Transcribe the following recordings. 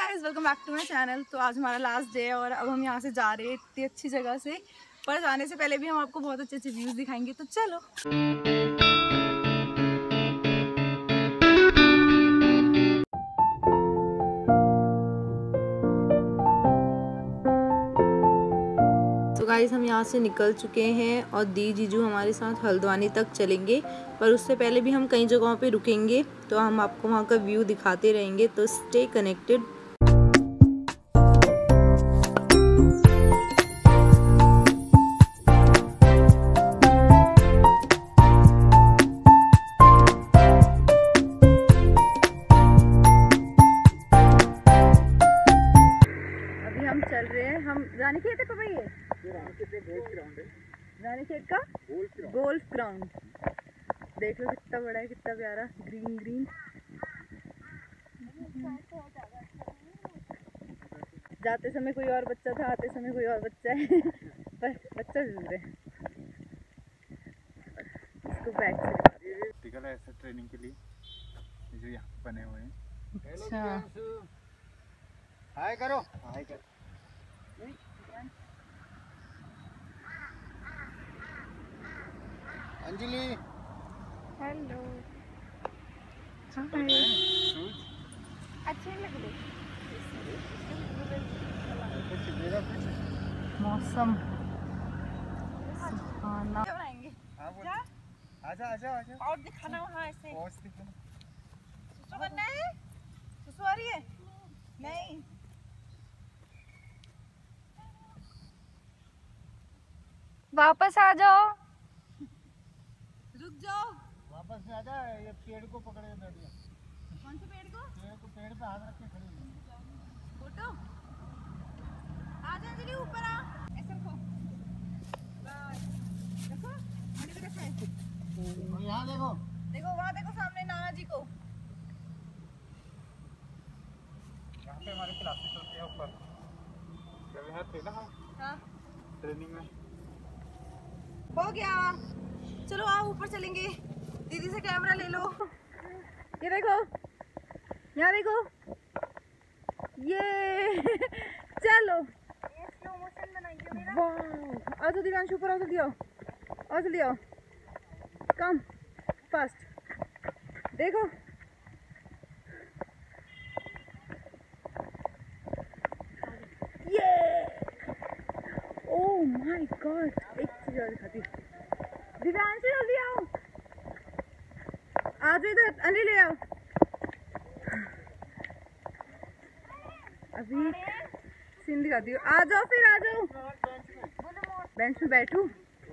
Guys, welcome back to my channel. तो आज हमारा लास्ट डे है और अब हम यहाँ से जा रहे हैं इतनी अच्छी जगह से। पर जाने से पहले भी हम आपको बहुत अच्छे अच्छे व्यूज़ दिखाएंगे, तो चलो। तो गाइस, हम यहाँ से निकल चुके हैं और दी जीजू हमारे साथ हल्द्वानी तक चलेंगे। पर उससे पहले भी हम कई जगहों पे रुकेंगे, तो हम आपको वहाँ का व्यू दिखाते रहेंगे, तो स्टे कनेक्टेड। चल रहे हैं हम रानीखेत है पापा, ये रानीखेत का गोल्फ ग्राउंड। देख लो कितना बड़ा है, कितना प्यारा, ग्रीन ग्रीन। जाते समय कोई और बच्चा था, आते समय कोई और बच्चा है पर बच्चा जरूर है। इसको बैक से ऐसा ट्रेनिंग के लिए जो यहाँ बने हुए हैं। अच्छा, हाय करो, हाय करो। अंजलि, हेलो, अच्छे लग रहे। मौसम सुहाना। आजा आजा आजा। और दिखाना वहाँ ऐसे। सुसु करना है? सुसु आ रही है? नहीं। वापस आ जाओ। रुक जाओ। वापस में आजा। ये पेड़ को पकड़ के बैठ गया। कौन से पेड़ को? पेड़ पे हाथ रख के खड़ी है। फोटो। आजा अंजलि, ऊपर आ। ऐसे रखो। देखो, मैंने भी रखा है। यहाँ देखो। देखो वहाँ देखो, सामने नाना जी को। यहाँ पे हमारी क्लासेस चलती है ऊपर। जब यहाँ थे ना हम। हाँ। ट्रेनिंग में। हो गया, चलो आओ ऊपर चलेंगे। दीदी से कैमरा ले लो। ये देखो, यहाँ देखो, ये चलो। ये स्लो मोशन बनाइए मेरा। वाह, आओ दिव्यांशु ऊपर, आओ जल्दी आओ, आओ जल्दी आओ, कम फास्ट। देखो ये, ओह माय गॉड। एक चीज और दिखाती हूँ, दिव्यांशु जल्दी आओ, आ जाओ इधर, अली ले आओ। अभी सीन दिखाती हूँ, आ जाओ फिर, आ जाओ। बेंच में बैठू।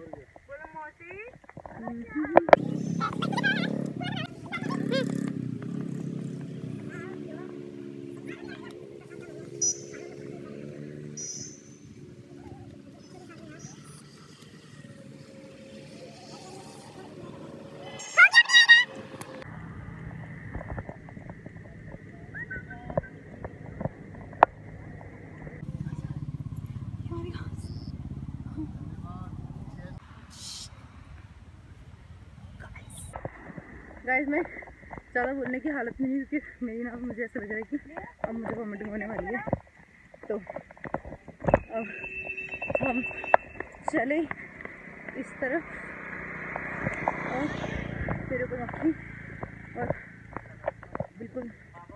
गाइस, मैं ज़्यादा बोलने की हालत में नहीं, क्योंकि मेरी ना, मुझे ऐसा लग रहा है कि अब मुझे वॉमिटिंग होने वाली है। तो अब हम चले इस तरफ, और तेरे को मक्खी और बिल्कुल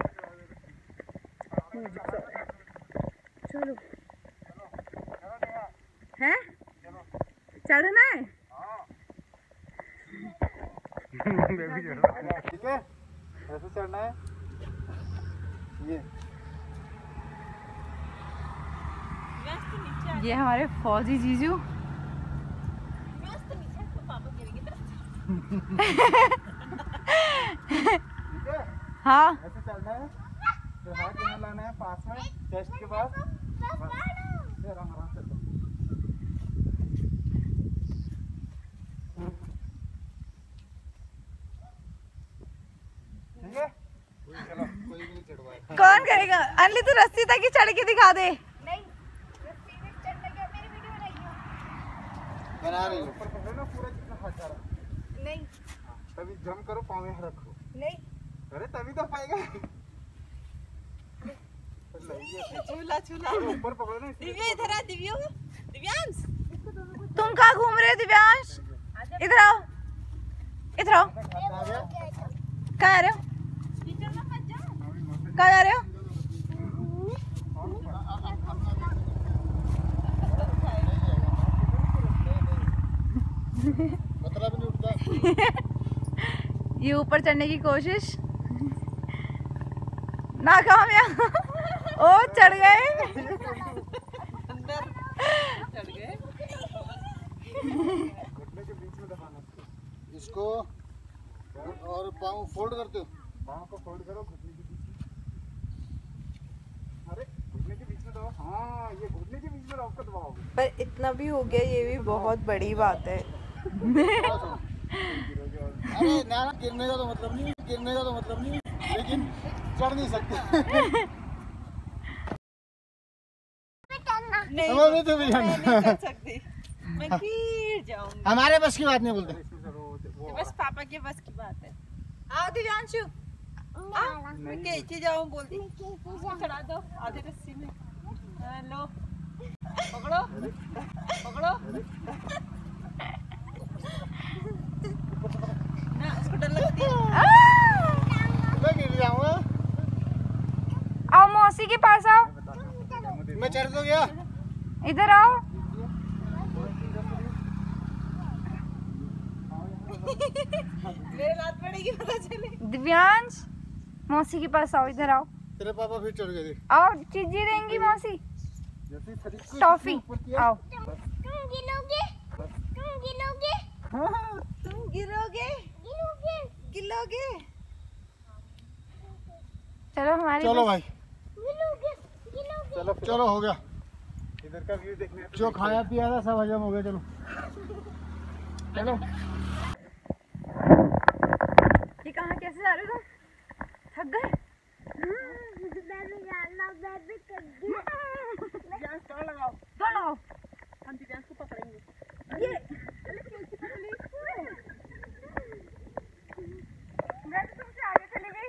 चलो है, चढ़ना है। ठीक है, ऐसे चढ़ना है। ये हमारे फौजी जीजू। हाँ, ऐसे चलना है, फिर हाथ यहाँ लाना है पास में, चेस्ट के पास। फिर आराम से चलो। ठीक है, चलो, कोई भी नहीं चढ़वाएगा। कौन करेगा? अनली तू रस्सी तक ही चढ़ के दिखा दे। नहीं, रस्सी में चढ़ने के मेरी वीडियो बनाइए। बना रही हो। ऊपर पकड़ो ना, पूरा जितना हाथ जा रहा। नहीं, तभी जंप करो, पाँव यहाँ रखो। नहीं, अरे तभी तो पाएगा। झूला झूला ऊपर पकड़ो ना। दिव्या इधर आ। दिव्यांश तुम कहाँ घूम रहे हो? दिव्यांश इधर आओ, इधर आओ। कहाँ आ रहे हो? कहाँ जा रहे हो? ये ऊपर चढ़ने की कोशिश नाकामयाब। ओ चढ़ गए। इसको और पाँव फोल्ड करते हो। पाँव को फोल्ड करो घुटने के बीच में। अरे घुटने के बीच में दबाओ। हाँ ये घुटने के बीच में रॉक को दबाओगे। पर इतना भी हो गया, ये भी बहुत बड़ी बात है। अरे ना गिरने का तो मतलब नहीं, गिरने का तो मतलब नहीं, लेकिन चढ़ नहीं सकते। नहीं, हमारे तो भी मैं नहीं कर सकती, मैं गिर जाऊंगी। हमारे बस की बात नहीं बोलते। बस पापा के बस की बात है। आओ दिव्यांशु, मैं कैसे जाऊं बोलती। चढ़ा दो आधे रस्सी में। लो पकड़ो पकड़ो ना, उसको डर लगती है। मैं गिर जाऊंगा। आओ मौसी के पास आओ, मैं चढ़ तो गया। इधर आओ। मेरे लात पड़ेगी पता चले। दिव्यांश मौसी के पास आओ, इधर आओ। तेरे पापा फिर चढ़ गए। आओ चीजी देंगी मौसी, टॉफी। आओ। तुम गिरोगे, तुम गिरोगे, तुम गिरोगे, गिरोगे। चलो हमारे चलो भाई, चलो चलो हो गया। इधर का व्यू देखने जो खाया पिया था सब हजम हो गया। चलो चलो। ये कहाँ कैसे जा रहे हो? थक गए? दौड़ लगाओ, दौड़ लगाओ। हम दिव्यांश को पकड़ेंगे। ये मैं तो तुमसे आगे चली गई।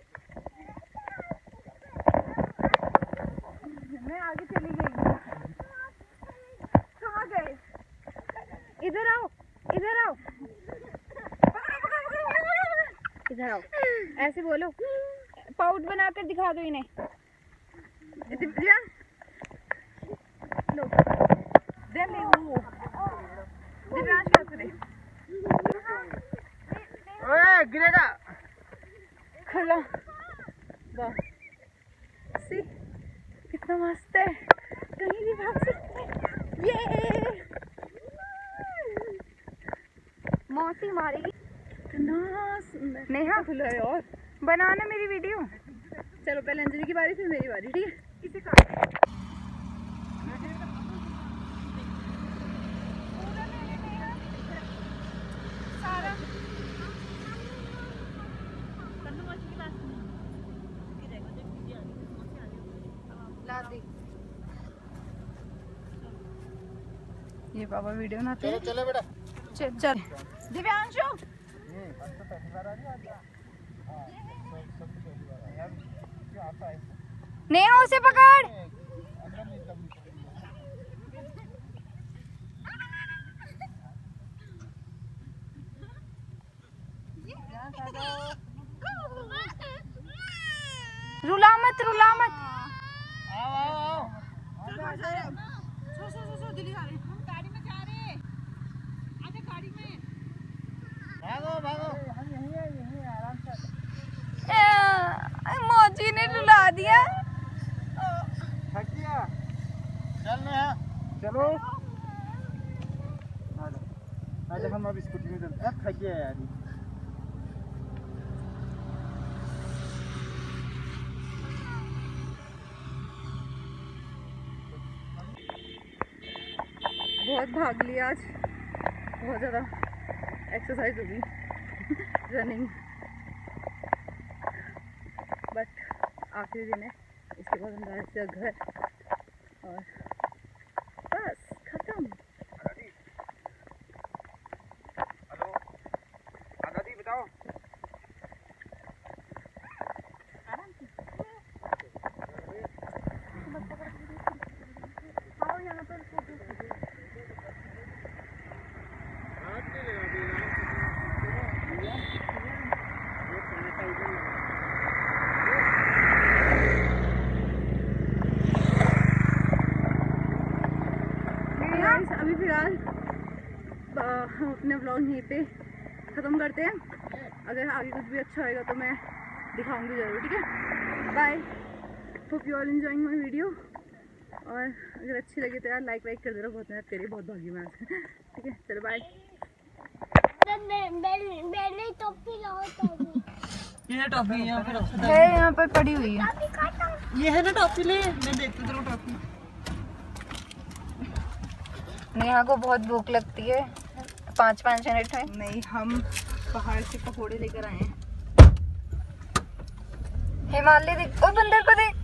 मैं आगे चली गई। कहाँ गए? इधर आओ, इधर आओ, इधर आओ। ऐसे बोलो, पाउट बनाकर दिखा दो इन्हें। लो दे ले वो दिव्यांश क्या करे? ओए गिरेगा। खुला सी कितना मस्त है, कहीं भी भाग सकते हैं। ये मौसी मारेगी। कितना सुंदर। नेहा खुला है और बनाना मेरी वीडियो। चलो पहले अंजलि की बारी, फिर मेरी बारी, ठीक है? इसे काट। सारा ला दे। ये पापा वीडियो बनाते हैं। चलो बेटा। चल चल दिव्यांशु, नेहा उसे पकड़। रुला मत, रुला मत। आओ आओ आओ। गाड़ी में जा रहे हैं। आजा गाड़ी में। भागो भागो। मौजी ने रुला दिया। थक गया। चल नेहा चलो। आजा हम अब स्कूटी में चलते हैं। थक गया यार। बहुत भाग लिया आज, बहुत ज़्यादा एक्सरसाइज होगी, रनिंग। बट आखिरी दिन है, इसके बाद हम जाएंगे घर और बस खत्म। हेलो दादी बताओ। अपने व्लॉग यहीं पे ख़त्म करते हैं। अगर आगे कुछ भी अच्छा होएगा तो मैं दिखाऊंगी ज़रूर, ठीक है। Bye, hope you all enjoying my video. और अगर अच्छी लगी तो यार लाइक वाइक कर देना, बहुत मेहनत करिए, बहुत भागी मैं आज। ठीक है, चलो बाय। ये टॉफी यहाँ पर है, यहाँ पर पड़ी हुई है। ये है ना टॉफी, ले मैं देखती हूँ टॉफी। नेहा को बहुत भूख लगती है 5-5 मिनट में। नहीं, हम पहाड़ से पकौड़े लेकर आए हैं। हिमालय देख, ओ बंदर को देख।